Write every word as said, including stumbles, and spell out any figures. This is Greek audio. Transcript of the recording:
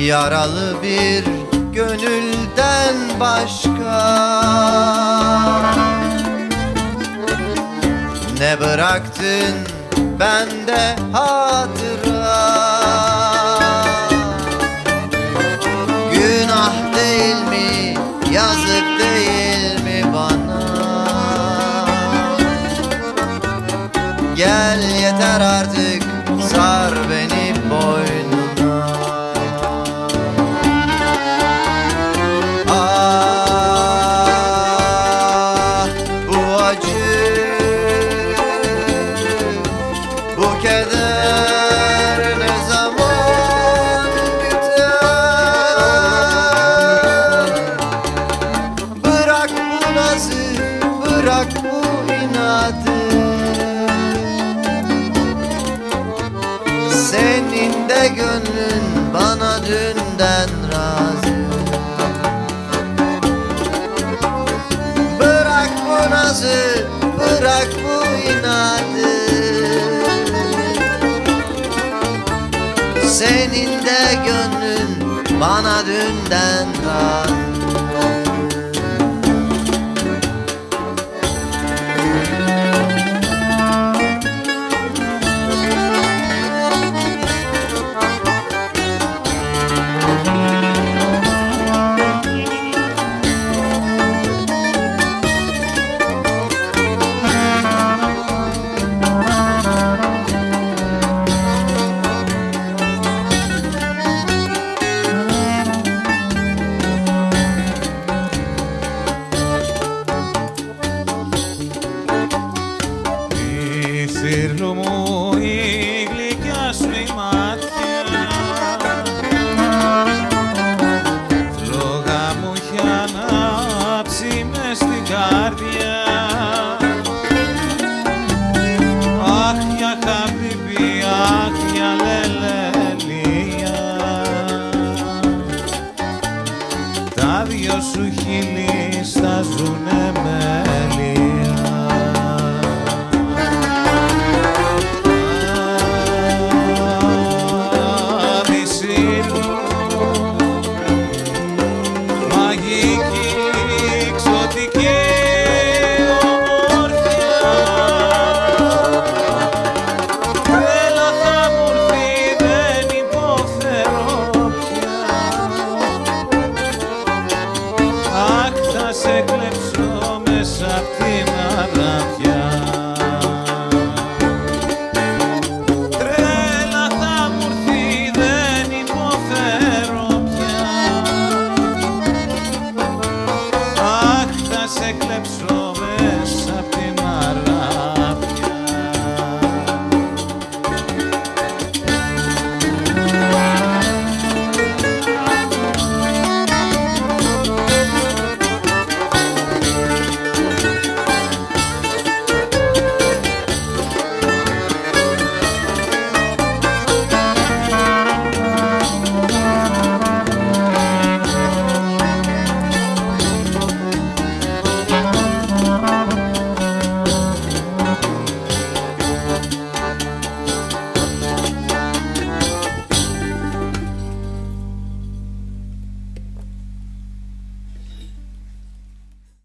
Yaralı bir gönülden başka ne bıraktın bende hatıra? Günah değil mi, yazık değil mi bana? Gel yeter artık, sar beni boynuna. Ah, bu acı, bu keder ne zaman biter? Bırak bu nazı, bırak bu inadı. Senin de gönlün bana dünden razı. Bırak bu nazı, bırak bu inadı. Senin de gönlün bana dünden razı. Θύρλου μου η γλυκιά σου η μάτια, φλόγα μου έχει ανάψει μες στην καρδιά. Αχ για χαπίπι, αχ για λελελία, τα δυο σου χείλη στάζουνε